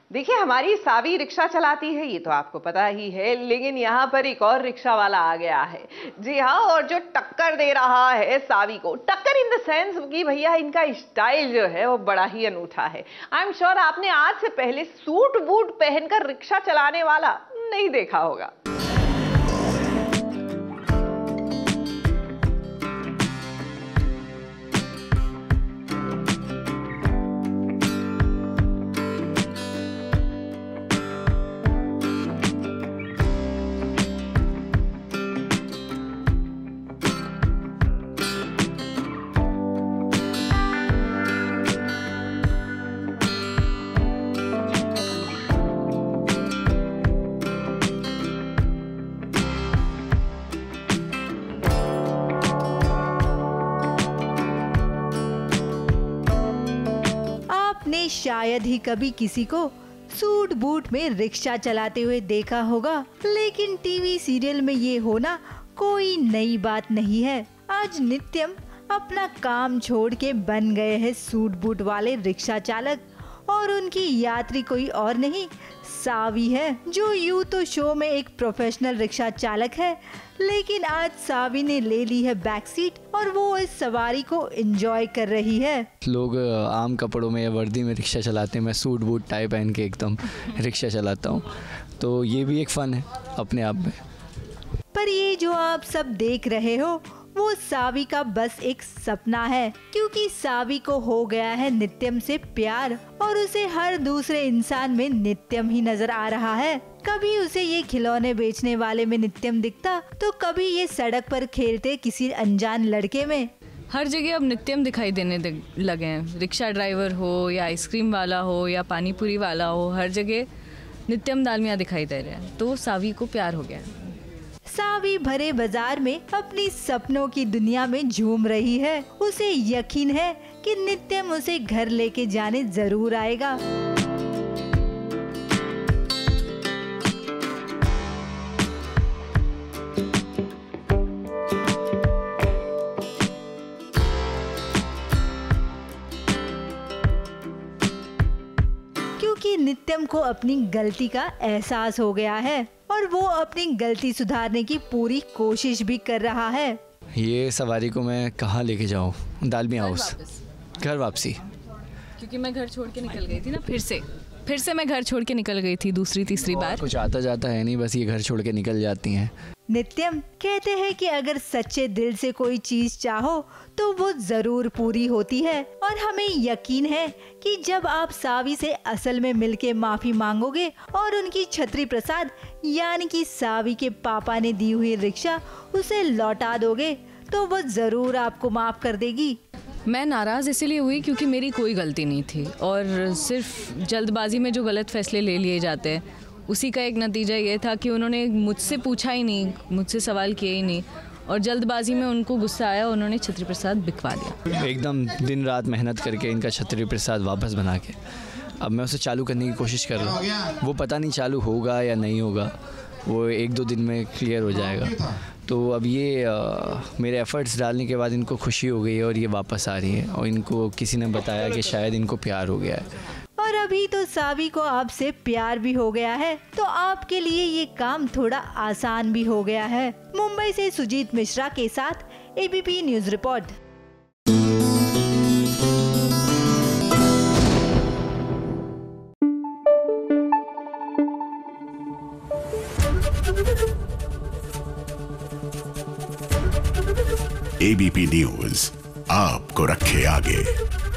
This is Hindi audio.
देखिए, हमारी सावी रिक्शा चलाती है, ये तो आपको पता ही है, लेकिन यहाँ पर एक और रिक्शा वाला आ गया है। जी हाँ, और जो टक्कर दे रहा है सावी को, टक्कर इन द सेंस कि भैया इनका स्टाइल जो है वो बड़ा ही अनूठा है। आई एम श्योर आपने आज से पहले सूट बूट पहनकर रिक्शा चलाने वाला नहीं देखा होगा। आपने शायद ही कभी किसी को सूट बूट में रिक्शा चलाते हुए देखा होगा, लेकिन टीवी सीरियल में ये होना कोई नई बात नहीं है। आज नित्यम अपना काम छोड़ के बन गए हैं सूट बूट वाले रिक्शा चालक, और उनकी यात्री कोई और नहीं सावी है, जो यूं तो शो में एक प्रोफेशनल रिक्शा चालक है, लेकिन आज सावी ने ले ली है बैक सीट और वो इस सवारी को एंजॉय कर रही है। लोग आम कपड़ों में या वर्दी में रिक्शा चलाते हैं, मैं सूट बूट टाई पहन के एकदम रिक्शा चलाता हूँ, तो ये भी एक फ़न है अपने आप में। पर ये जो आप सब देख रहे हो वो सावी का बस एक सपना है, क्योंकि सावी को हो गया है नित्यम से प्यार और उसे हर दूसरे इंसान में नित्यम ही नजर आ रहा है। कभी उसे ये खिलौने बेचने वाले में नित्यम दिखता, तो कभी ये सड़क पर खेलते किसी अनजान लड़के में। हर जगह अब नित्यम दिखाई देने लगे हैं, रिक्शा ड्राइवर हो या आइसक्रीम वाला हो या पानी पूरी वाला हो, हर जगह नित्यम दालमिया दिखाई दे रहे हैं, तो सावी को प्यार हो गया है। सावी भरे बाजार में अपनी सपनों की दुनिया में झूम रही है। उसे यकीन है कि नित्यम उसे घर लेके जाने जरूर आएगा। क्योंकि नित्यम को अपनी गलती का एहसास हो गया है और वो अपनी गलती सुधारने की पूरी कोशिश भी कर रहा है। ये सवारी को मैं कहाँ लेके जाऊँ? दालमिया हाउस, घर वापसी। क्योंकि मैं घर छोड़ के निकल गई थी ना, फिर से मैं घर छोड़ के निकल गई थी दूसरी तीसरी बार। कुछ आता जाता है नहीं, बस ये घर छोड़ के निकल जाती हैं। नित्यम कहते हैं कि अगर सच्चे दिल से कोई चीज चाहो तो वो जरूर पूरी होती है, और हमें यकीन है कि जब आप सावी से असल में मिलके माफी मांगोगे और उनकी छत्री प्रसाद यानी कि सावी के पापा ने दी हुई रिक्शा उसे लौटा दोगे, तो वो जरूर आपको माफ कर देगी। मैं नाराज़ इसीलिए हुई क्योंकि मेरी कोई गलती नहीं थी, और सिर्फ जल्दबाजी में जो गलत फैसले ले लिए जाते हैं उसी का एक नतीजा ये था कि उन्होंने मुझसे पूछा ही नहीं, मुझसे सवाल किए ही नहीं, और जल्दबाजी में उनको गुस्सा आया, उन्होंने छत्री प्रसाद बिकवा दिया। एकदम दिन रात मेहनत करके इनका छत्री प्रसाद वापस बना के अब मैं उसे चालू करने की कोशिश कर रहा हूँ। वो पता नहीं चालू होगा या नहीं होगा, वो 1-2 दिन में क्लियर हो जाएगा। तो अब ये मेरे एफ़र्ट्स डालने के बाद इनको खुशी हो गई है और ये वापस आ रही है, और इनको किसी ने बताया कि शायद इनको प्यार हो गया है। और अभी तो सावी को आपसे प्यार भी हो गया है, तो आपके लिए ये काम थोड़ा आसान भी हो गया है। मुंबई से सुजीत मिश्रा के साथ ABP news report. ABP news आपको रखे आगे।